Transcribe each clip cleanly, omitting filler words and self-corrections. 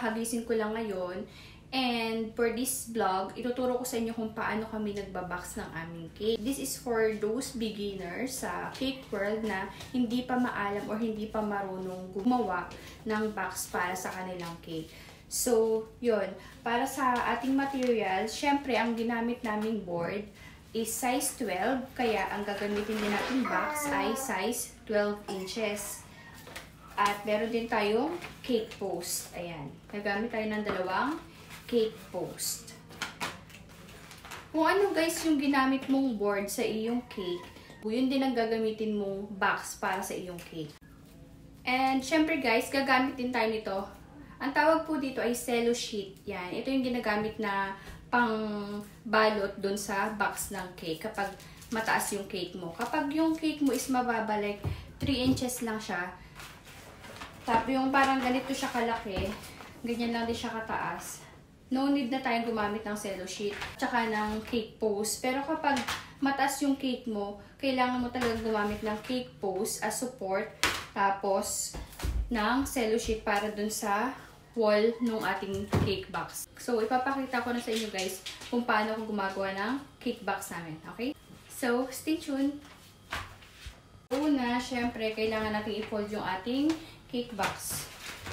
kakagising ko lang ngayon. And for this vlog, ituturo ko sa inyo kung paano kami nagbabox ng aming cake. This is for those beginners sa cake world na hindi pa maalam or hindi pa marunong gumawa ng box para sa kanilang cake. So, yun. Para sa ating materials, syempre, ang ginamit naming board is size 12. Kaya, ang gagamitin din natin box ay size 12 inches. At meron din tayong cake post. Ayan. Nagamit tayo ng dalawang cake post. Kung ano guys yung ginamit mong board sa iyong cake, yun din ang gagamitin mong box para sa iyong cake. And syempre guys, gagamit din tayo nito. Ang tawag po dito ay cello sheet. Yan. Ito yung ginagamit na pang balot dun sa box ng cake kapag mataas yung cake mo. Kapag yung cake mo is mababa, like 3 inches lang siya, tapos yung parang ganito siya kalaki, ganyan lang din siya kataas, no need na tayong gumamit ng cello sheet tsaka ng cake post. Pero kapag mataas yung cake mo, kailangan mo talagang gumamit ng cake post as support, tapos ng cello sheet para dun sa wall ng ating cake box. So, ipapakita ko na sa inyo guys kung paano ko gumagawa ng cake box namin. Okay? So, stay tuned. Una, syempre, kailangan natin i-fold yung ating cake box.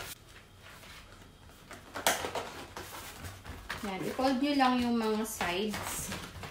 Yan, i-fold nyo lang yung mga sides.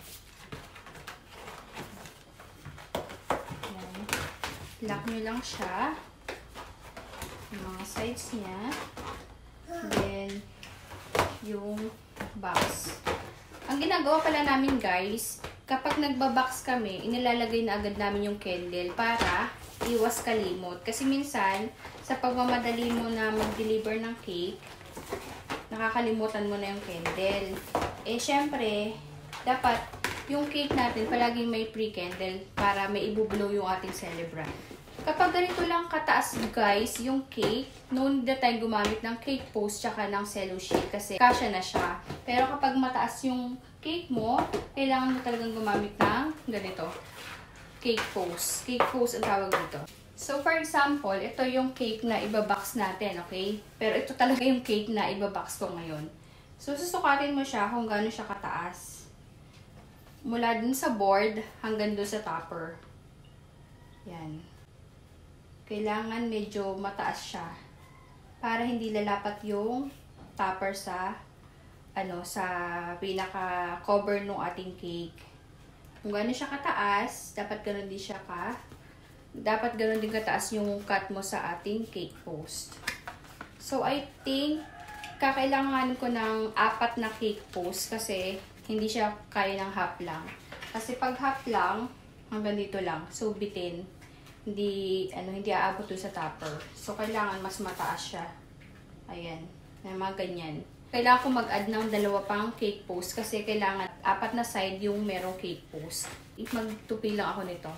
Yan. Lock nyo lang siya. Yung mga sides niya. Then, yung box. Ang ginagawa pala namin guys, kapag nagbabox kami, inilalagay na agad namin yung candle para iwas kalimot. Kasi minsan, sa pagmamadali mo na mag-deliver ng cake, nakakalimutan mo na yung candle. Eh, syempre, dapat yung cake natin palaging may pre-candle para may ibublow yung ating celebrant. Kapag ganito lang kataas, guys, yung cake, no need na tayong gumamit ng cake post tsaka ng cello sheet kasi kasya na siya. Pero kapag mataas yung cake mo, kailangan mo talagang gumamit ng ganito. Cake post. Cake post ang tawag dito. So, for example, ito yung cake na ibabox natin, okay? Pero ito talaga yung cake na ibabox ko ngayon. So, susukatin mo siya kung gaano siya kataas. Mula dun sa board hanggang dun sa topper. Yan. Kailangan medyo mataas siya para hindi lalapat yung topper sa sa pinaka-cover ng ating cake. Kung gaano siya kataas, dapat ganoon din siya dapat ganoon din kataas yung cut mo sa ating cake post. So, I think kakailangan ko ng 4 na cake post kasi hindi siya kaya ng half lang. Kasi pag half lang, hanggang dito lang. So, bitin. Hindi aabot doon sa topper. So, kailangan mas mataas siya. Ayan. Mga ganyan. Kailangan ko mag-add ng 2 pang cake post kasi kailangan 4 na side yung merong cake post. Magtupi lang ako nito.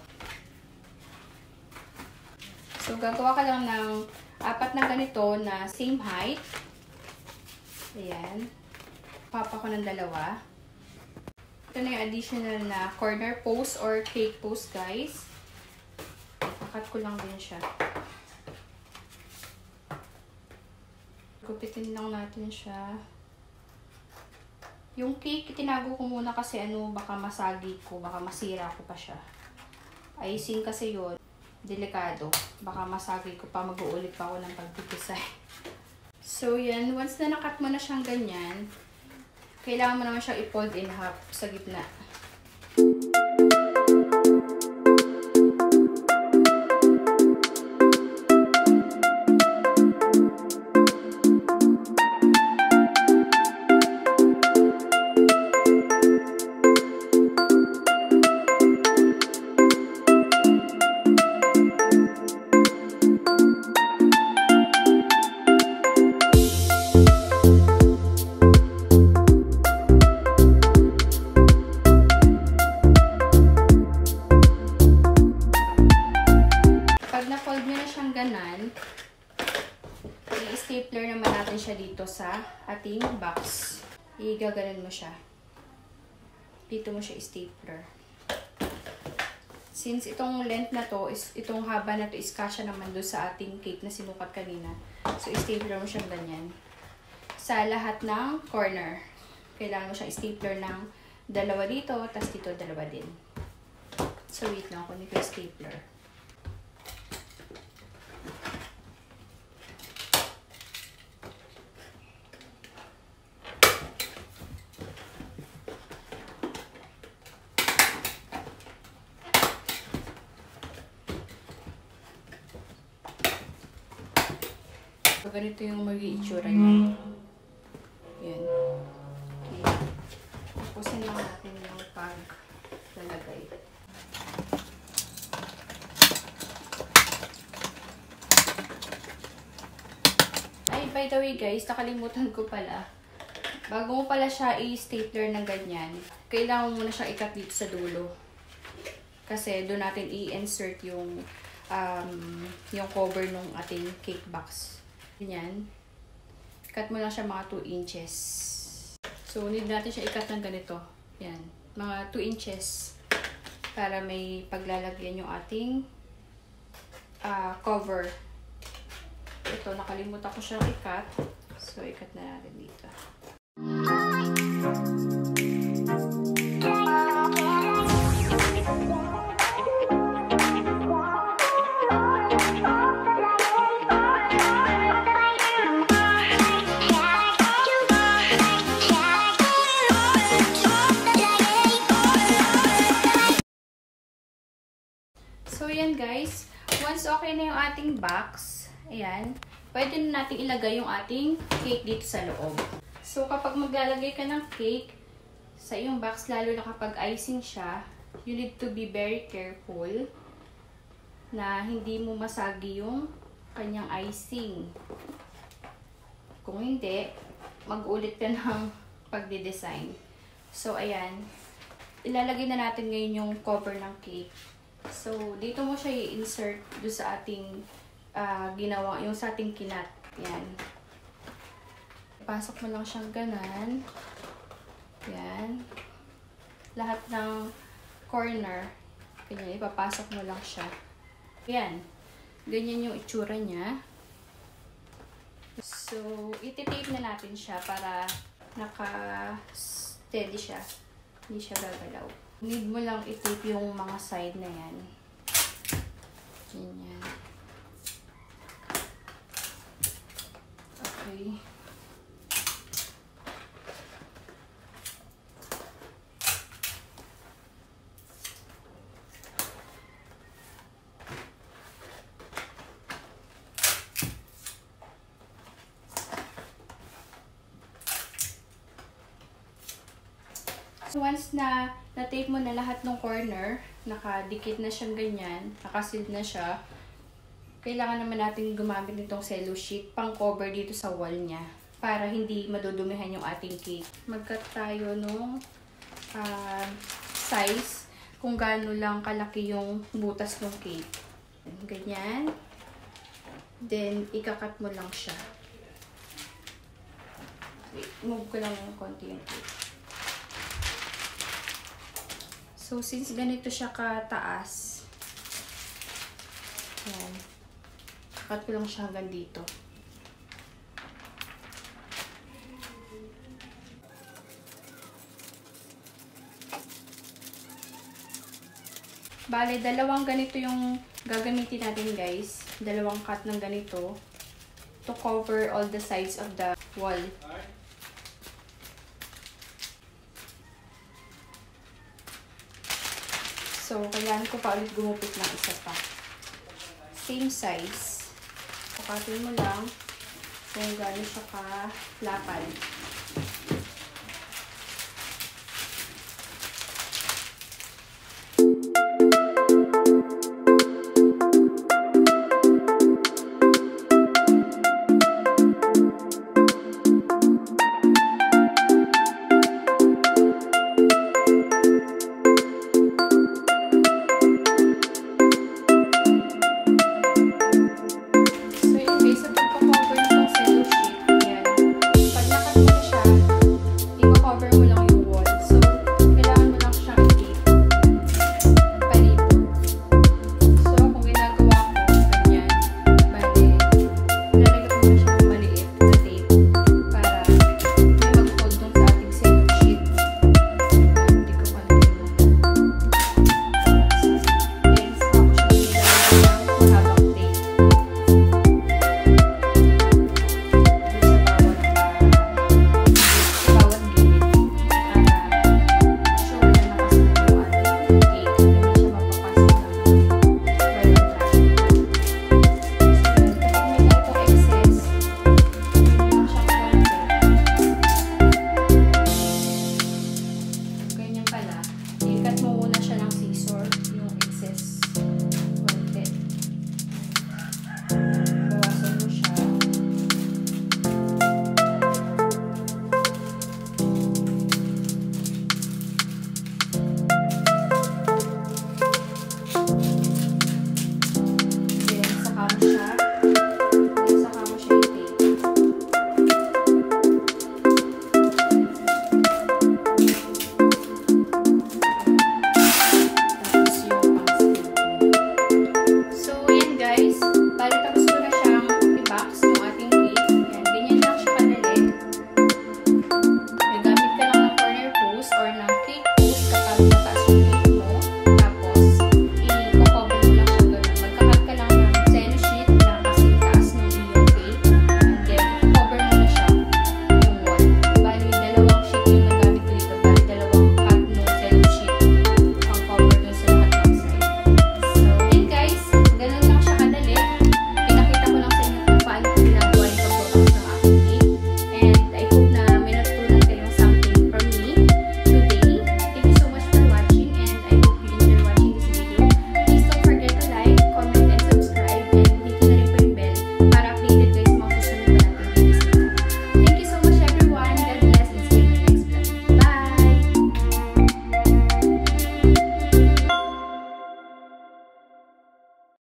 So, gagawa ka lang ng 4 na ganito na same height. Ayan. Papa ko ng 2. Ito na yung additional na corner post or cake post, guys. Cut ko lang din siya. Gupitin lang natin siya. Yung cake, tinago ko muna kasi baka masagi ko, baka masira ko pa siya. Icing kasi yun, delikado. Baka masagi ko pa, mag-uulit pa ako ng pagpipisa. So yan, once na nakat mo na siyang ganyan, kailangan mo naman siyang i-fold in half sa gitna. I-stapler naman natin siya dito sa ating box. I-gaganon mo siya. Dito mo siya i-stapler. Since itong length na to, itong haba na to is kasya naman doon sa ating cake na sinukat kanina. So, i-stapler mo siyang ganyan. sa lahat ng corner. Kailangan mo siyang stapler ng dalawa dito, tapos dito dalawa din. So, wait lang, kunin ko yung stapler. So, ganito yung magiging itsura niya. Yan. Okay. Tapusin lang natin yung paglalagay. Ay, by the way guys, nakalimutan ko pala. Bago mo pala siya i-stapler ng ganyan, kailangan mo muna siyang ikat dito sa dulo. Kasi doon natin i-insert yung cover ng ating cake box. Ganyan. Cut mo lang siya mga 2 inches. So, need natin siya i-cut ng ganito. Yan. Mga 2 inches. Para may paglalagyan yung ating cover. Ito, nakalimutan ko siyang i-cut. So, i-cut na natin dito. So, yan guys. Once okay na yung ating box, ayan, pwede na natin ilagay yung ating cake dito sa loob. So, kapag maglalagay ka ng cake sa iyong box, lalo na kapag icing siya, you need to be very careful na hindi mo masagi yung kanyang icing. Kung hindi, mag-ulit ka ng pagde-design. So, ayan. Ilalagay na natin ngayon yung cover ng cake. So, dito mo siya i-insert doon sa ating ginawa, yung sa ating kinat. Yan. Pasok mo lang siyang ganan. Yan. Lahat ng corner. Ganyan, ipapasok mo lang siya. Yan. Ganyan yung itsura niya. So, iti-tape na natin siya para naka-steady siya. Hindi siya gagalaw. Need mo lang i-tape yung mga side na yan. Ganyan. Okay. So, once na na-tape mo na lahat ng corner, nakadikit na siyang ganyan, nakasealed na siya, kailangan naman natin gumamit nitong cello sheet pang cover dito sa wall niya para hindi madudumihan yung ating cake. Mag-cut tayo nung size kung gaano lang kalaki yung butas ng cake. Ganyan. Then, ikakat mo lang siya. Wait, move ko lang yung konti yung cake. So, since ganito siya kataas, yan, cut ko lang siya hanggang dito. Bale, dalawang ganito yung gagamitin natin guys. Dalawang cut ng ganito to cover all the sides of the wall. So, kailangan ko pa ulit gumupit ng isa pa. Same size. Pukatin mo lang kung gano'n siya ka-lapad.